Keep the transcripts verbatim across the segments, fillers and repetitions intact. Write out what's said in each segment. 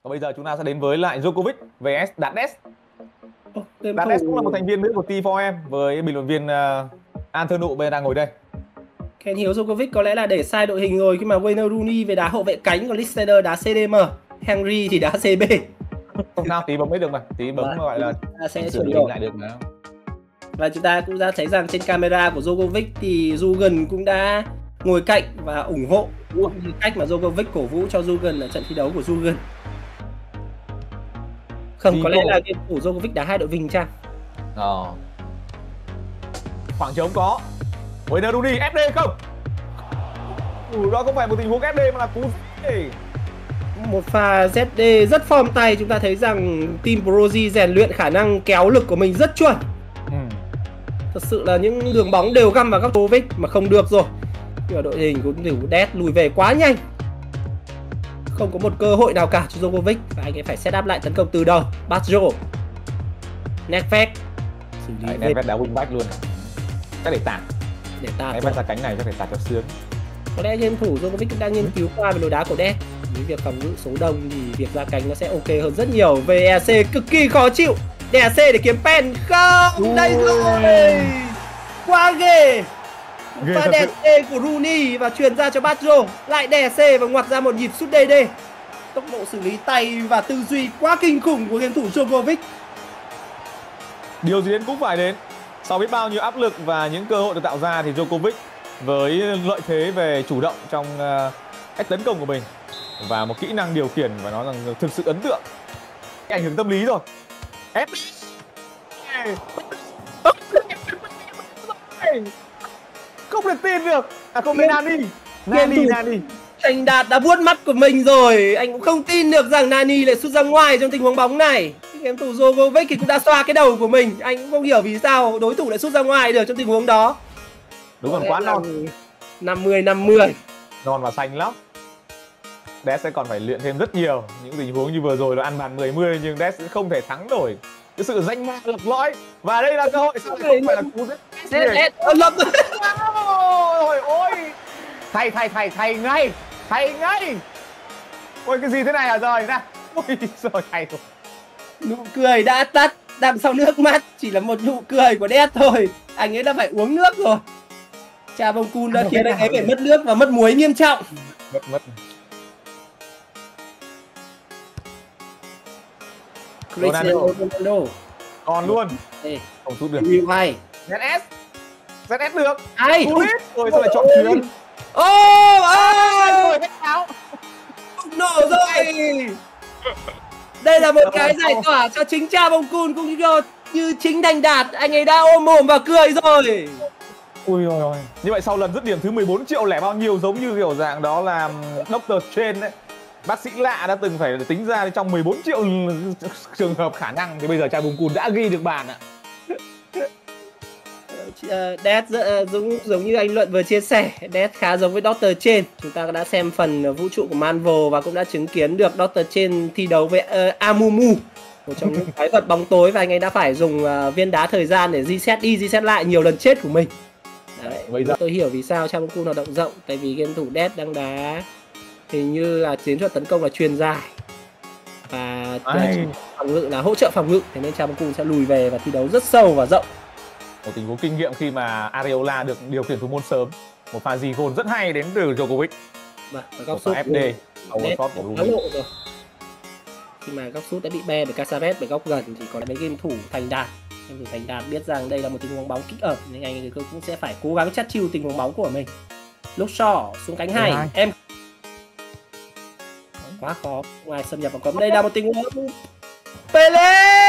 Và bây giờ chúng ta sẽ đến với lại Djokovic vs Đạt Des. Ồ, Đạt Des cũng là một thành viên nữ của T bốn M với bình luận viên uh, An Thơ Nụ bên đang ngồi đây. Ken Hiếu Djokovic có lẽ là để sai đội hình rồi khi mà Wayne Rooney về đá hậu vệ cánh, còn Lister đá xê đê em, Henry thì đá xê bê. Không sao, tí bấm mới được mà, tí bấm Vâng, gọi là sẽ sửa chuyển đổi đổi lại được mà. Và chúng ta cũng đã thấy rằng trên camera của Djokovic thì Dugan cũng đã ngồi cạnh và ủng hộ cách mà Djokovic cổ vũ cho Dugan ở trận thi đấu của Dugan. Không, Thì có lẽ cô... là game thủ Djokovic đá hai đội Vinh chăng? Ờ. Khoảng trống có. Wayne Rooney ép đê không? Ừ, đó không phải một tình huống ép đê mà là cú gì? Một pha zét đê rất form tay, chúng ta thấy rằng team Prozi rèn luyện khả năng kéo lực của mình rất chuẩn. Ừ. Thật sự là những đường bóng đều găm vào các Djokovic mà không được rồi. Nhưng mà đội hình cũng đều Des lùi về quá nhanh. Không có một cơ hội nào cả cho Djokovic và anh ấy phải set up lại tấn công từ đầu. Baggio, Nedved xử lý Đấy, Nedved đá wingback luôn. Chắc để tạt. Để tạt. Nedved ra cánh này chắc để tạt cho sướng. Có lẽ game thủ Djokovic cũng đang nghiên cứu qua về lối đá của Des. Với việc phòng ngự số đông thì việc ra cánh nó sẽ ok hơn rất nhiều. vê e xê cực kỳ khó chịu. đê e xê để kiếm pen không? Ui. Đây rồi. Quá ghê. Pha đê e xê của Rooney và truyền ra cho Baggio, lại đê e xê và ngoặt ra một nhịp sút đê đê. Tốc độ xử lý tay và tư duy quá kinh khủng của game thủ Djokovic. Điều gì đến cũng phải đến. Sau biết bao nhiêu áp lực và những cơ hội được tạo ra thì Djokovic với lợi thế về chủ động trong uh, cách tấn công của mình và một kỹ năng điều khiển và nói rằng thực sự ấn tượng. Cái ảnh hưởng tâm lý rồi. Ép. Không thể tin được. À không, đây Nani. Nani, Nani. Thành Đạt đã vuốt mắt của mình rồi. Anh cũng không tin được rằng Nani lại sút ra ngoài trong tình huống bóng này. Game thủ Djokovic thì cũng đã xoa cái đầu của mình. Anh cũng không hiểu vì sao đối thủ lại sút ra ngoài được trong tình huống đó. Đúng còn quá non. năm mươi năm mươi. Non và xanh lắm. Des sẽ còn phải luyện thêm rất nhiều. Những tình huống như vừa rồi nó ăn bàn mười mươi nhưng Des sẽ không thể thắng nổi cái sự danh ma lập lõi. Và đây là cơ hội sao lại không phải là cú giết. Lập Ôi ôi. Thay thay thay thay ngay. Thay ngay. Ôi cái gì thế này hả rồi nè. Ôi rồi thay rồi. Nụ cười đã tắt, đằng sau nước mắt chỉ là một nụ cười của Des thôi. Anh ấy đã phải uống nước rồi. Cha Bông Cun đã khiến anh ấy phải mất nước và mất muối nghiêm trọng. Mất mất. Cristiano Ronaldo còn luôn. Ê. Không sút được. Review hay. zét ét. zét ét được. Ai? Rồi sao lại chọn chuyền? Ô, ôi, nổ rồi. Đây là một cái giải tỏa cho chính Cha Bông Cun cũng như, như chính Thành Đạt. Anh ấy đã ôm mồm và cười rồi. Ui ôi ôi. Như vậy sau lần dứt điểm thứ mười bốn triệu lẻ bao nhiêu giống như kiểu dạng đó là Doctor Strange đấy. Bác sĩ lạ đã từng phải tính ra trong mười bốn triệu trường hợp khả năng thì bây giờ Cha Bông Cun đã ghi được bàn ạ. Des giống, giống như anh Luận vừa chia sẻ, Des khá giống với Doctor Strange. Chúng ta đã xem phần vũ trụ của Marvel và cũng đã chứng kiến được Doctor Strange thi đấu với uh, Amumu, một trong những quái vật bóng tối, và anh ấy đã phải dùng uh, viên đá thời gian để reset đi reset lại nhiều lần chết của mình. Đấy, bây giờ tôi hiểu vì sao Cha Bông Cun hoạt động rộng, tại vì game thủ Des đang đá hình như là chiến thuật tấn công là truyền dài và phòng ngự là hỗ trợ phòng ngự, thế nên Cha Bông Cun sẽ lùi về và thi đấu rất sâu và rộng. Một tình huống kinh nghiệm khi mà Areola được điều khiển thủ môn sớm. Một pha di gôn rất hay đến từ Djokovic. Và góc sút ép đê overshot của Rooney. Rồi. Khi mà góc sút đã bị be bởi Casares bởi góc gần thì còn mấy game thủ Thành Đạt. Game thủ Thành Đạt biết rằng đây là một tình huống bóng kích ập nên anh ấy cũng sẽ phải cố gắng chắt chiu tình huống bóng của mình. Lúc Shaw xuống cánh hay, em quá khó, ngoài xâm nhập vào cấm. Đây là một tình huống Pele.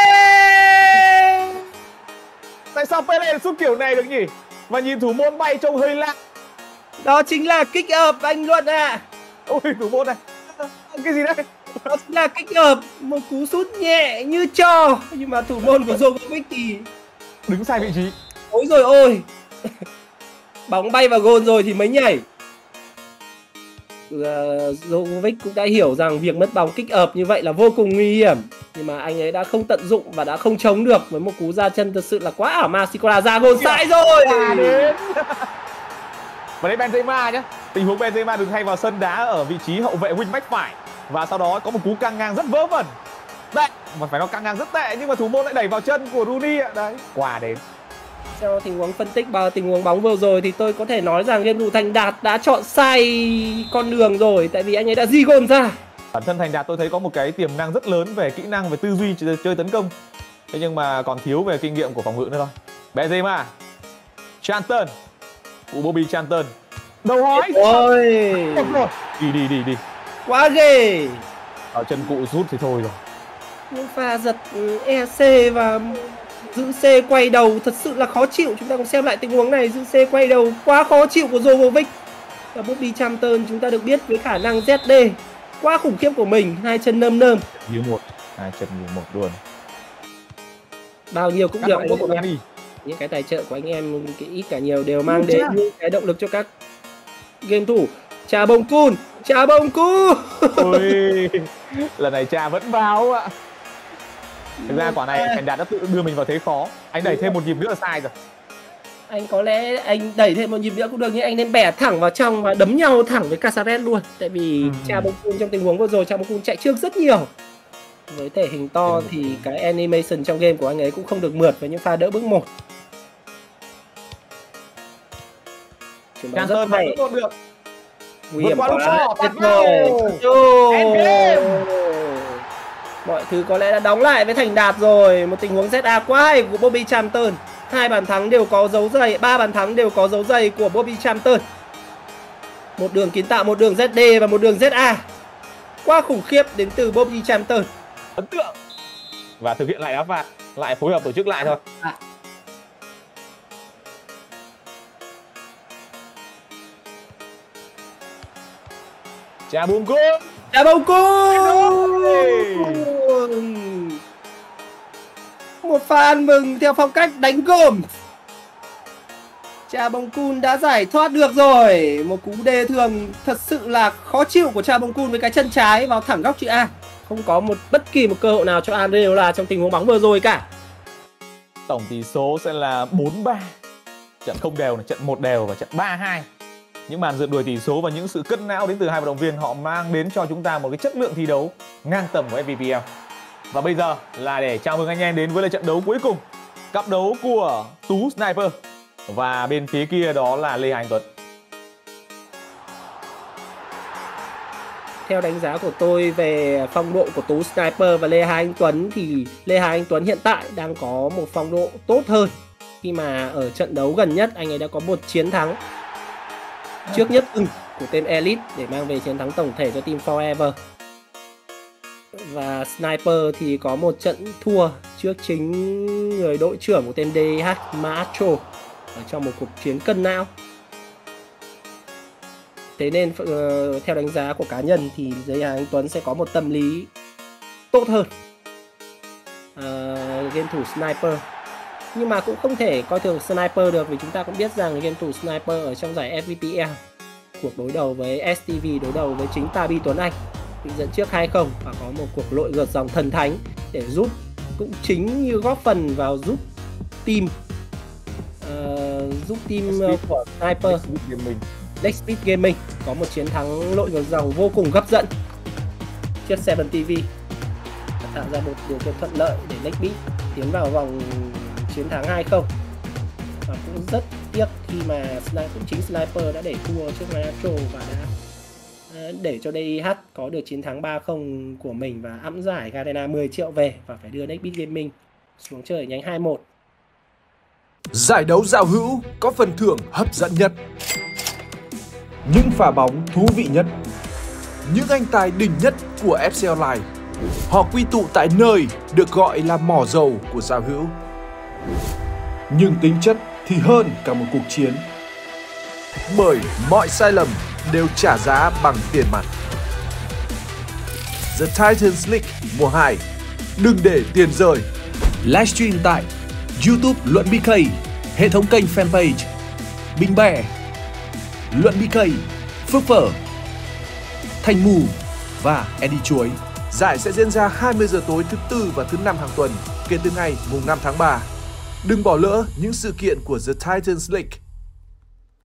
Tại sao Pele sút kiểu này được nhỉ? Và nhìn thủ môn bay trông hơi lạ. Đó chính là kích ập anh Luận ạ. À. Ôi thủ môn này. Cái gì đấy? Đó chính là kích ập, một cú sút nhẹ như trò. Nhưng mà thủ môn của Djokovic thì đứng sai vị trí. Ôi rồi ôi. Bóng bay vào gôn rồi thì mới nhảy. Djokovic cũng đã hiểu rằng việc mất bóng kích ập như vậy là vô cùng nguy hiểm. Nhưng mà anh ấy đã không tận dụng và đã không chống được với một cú ra chân thật sự là quá ảo ma. Sikola ra gôn sai rồi. Và đây Benzema nhé. Tình huống Benzema được thay vào sân đá ở vị trí hậu vệ wingback phải. Và sau đó có một cú căng ngang rất vớ vẩn. Đấy, mà phải nói căng ngang rất tệ nhưng mà thủ môn lại đẩy vào chân của Rooney ạ. Đấy, quà đến. Sau tình huống phân tích vào tình huống bóng vừa rồi thì tôi có thể nói rằng game thủ Thành Đạt đã chọn sai con đường rồi, tại vì anh ấy đã di gôn ra. Bản thân Thành Đạt tôi thấy có một cái tiềm năng rất lớn về kỹ năng, về tư duy chơi, chơi tấn công. Thế nhưng mà còn thiếu về kinh nghiệm của phòng ngự nữa thôi. Benzema, Charlton, cụ Bobby Charlton. Đầu hói. Ôi, đi đi đi đi. Quá ghê. Ở chân cụ rút thì thôi rồi. Những pha giật e xê và giữ C quay đầu thật sự là khó chịu. Chúng ta cùng xem lại tình huống này. Giữ C quay đầu quá khó chịu của Jovovic. Và Bobby Charlton chúng ta được biết với khả năng Z D quá khủng khiếp của mình. Hai chân nơm nơm. Như một, hai chân như một luôn. Bao nhiêu cũng Các được. bạn có đi. Những cái tài trợ của anh em cái ít cả nhiều đều mang đến những cái động lực cho các game thủ. Cha bông cun, cha bông cun. Ôi, lần này cha vẫn vào ạ. Thực ra quả này Thành Đạt đã tự đưa mình vào thế khó. Anh đẩy thêm một nhịp nữa là sai rồi. Anh có lẽ anh đẩy thêm một nhịp nữa cũng được, nhưng anh nên bẻ thẳng vào trong và đấm nhau thẳng với Casares luôn. Tại vì ừ. cha bông cun trong tình huống vừa rồi, cha bông cun chạy trước rất nhiều. Với thể hình to ừ. thì cái animation trong game của anh ấy cũng không được mượt với những pha đỡ bước một. Chuyển bóng rất hay. Được. Nguy hiểm quá, tuyệt vời. Mọi thứ có lẽ đã đóng lại với Thành Đạt rồi. Một tình huống Z A quá hay của Bobby Charlton. Hai bàn thắng đều có dấu giày, ba bàn thắng đều có dấu giày của Bobby Charlton. Một đường kiến tạo, một đường Z D và một đường Z A. Quá khủng khiếp đến từ Bobby Charlton. Ấn tượng. Và thực hiện lại đá phạt, lại phối hợp tổ chức lại thôi. À. Cha bông cun, cha bông cun. Một pha ăn mừng theo phong cách đánh gồm. Cha bông cun đã giải thoát được rồi. Một cú đê thường thật sự là khó chịu của cha bông cun với cái chân trái vào thẳng góc chữ A. Không có một bất kỳ một cơ hội nào cho Areola trong tình huống bóng vừa rồi cả. Tổng tỷ số sẽ là bốn ba. Trận không đều này, trận một đều và trận ba hai. Những màn rượt đuổi tỷ số và những sự cân não đến từ hai vận động viên, họ mang đến cho chúng ta một cái chất lượng thi đấu ngang tầm của ép vê pê lờ. Và bây giờ là để chào mừng anh em đến với lại trận đấu cuối cùng, cặp đấu của Tú Sniper và bên phía kia đó là Lê Hà Anh Tuấn. Theo đánh giá của tôi về phong độ của Tú Sniper và Lê Hà Anh Tuấn thì Lê Hà Anh Tuấn hiện tại đang có một phong độ tốt hơn, khi mà ở trận đấu gần nhất anh ấy đã có một chiến thắng trước nhất ưng của tên Elite để mang về chiến thắng tổng thể cho team Forever. Và Sniper thì có một trận thua trước chính người đội trưởng của tên đê hát Macho ở trong một cuộc chiến cân não. Thế nên uh, theo đánh giá của cá nhân thì Lê Hà Anh Tuấn sẽ có một tâm lý tốt hơn uh, game thủ Sniper. Nhưng mà cũng không thể coi thường Sniper được, vì chúng ta cũng biết rằng game thủ Sniper ở trong giải ép vê pê lờ, cuộc đối đầu với ét tê vê, đối đầu với chính Tabi Tuấn Anh, bị dẫn trước hai không và có một cuộc lội ngược dòng thần thánh để giúp, cũng chính như góp phần vào giúp team uh, giúp team uh, của Sniper Next Speed Gaming có một chiến thắng lội ngược dòng vô cùng hấp dẫn trước seven ti vi, tạo ra một điều kiện thuận lợi để Next Speed tiến vào vòng chiến thắng hai không. Và cũng rất tiếc khi mà cũng chính Sniper đã để thua trước Maestro và đã để cho đê hát có được chiến thắng ba không của mình và ẵm giải Garena mười triệu về và phải đưa Next Beat Gaming xuống chơi ở nhánh hai một. Giải đấu giao hữu có phần thưởng hấp dẫn nhất, những pha bóng thú vị nhất, những anh tài đỉnh nhất của ép xê Online. Họ quy tụ tại nơi được gọi là mỏ dầu của giao hữu. Nhưng tính chất thì hơn cả một cuộc chiến, bởi mọi sai lầm đều trả giá bằng tiền mặt. The Titans League mùa hai, đừng để tiền rơi. Livestream tại YouTube Luận bê ca, hệ thống kênh fanpage Bình Bè, Luận bê ca, Phước Phở, Thành Mù và Eddie Chuối. Giải sẽ diễn ra hai mươi giờ tối thứ tư và thứ năm hàng tuần kể từ ngày mùng năm tháng ba. Đừng bỏ lỡ những sự kiện của The Titans League.